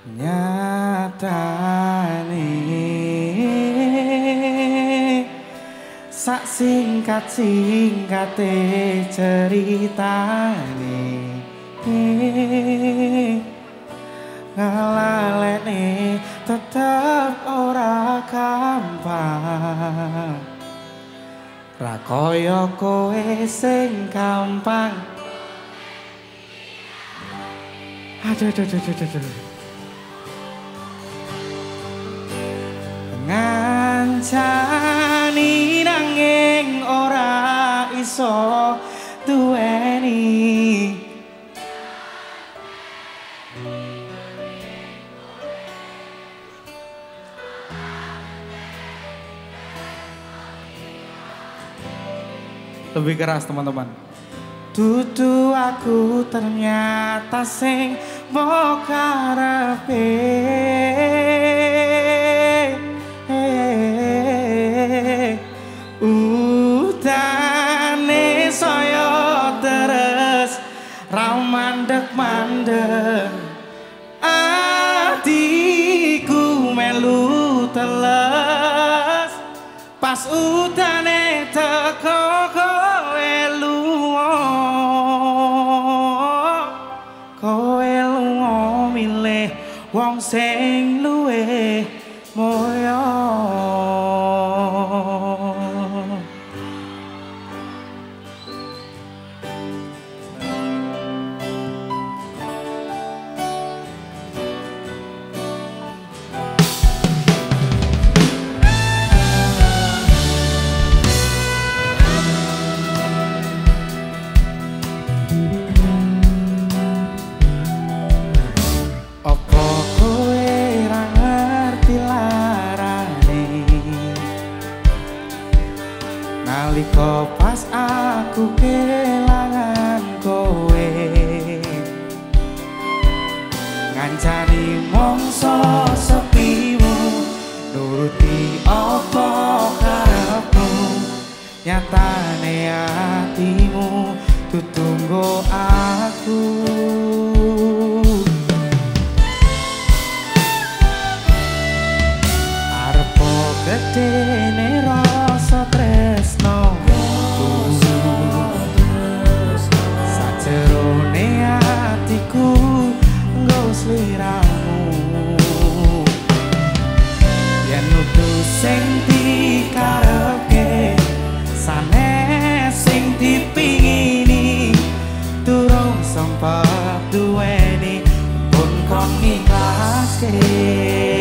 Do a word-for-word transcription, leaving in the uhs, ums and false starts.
Nyatane sak singkat singkate ceritane ngalalene tetep ora gampang ra kaya kowe sing gampang aduh aduh aduh aduh, aduh. Ngancani nanging ora iso duweni lebih keras teman-teman. Dudu aku ternyata sing mbok karepe udane saya terus ra mandek-mandek atiku melu teles pas udane teko kowe lunga kowe lunga milih wong sing luwih moyo. Nalika pas aku kelangan kowe ngancani mongso sepimu nuruti apa karepmu nyatane atimu tutunggo aku arepo gedene rasa tresno sajerone atiku nggo sliramu yen utus sing dikarepke sanes sing dipingini durung sempat duweni pun kon ikhlaske.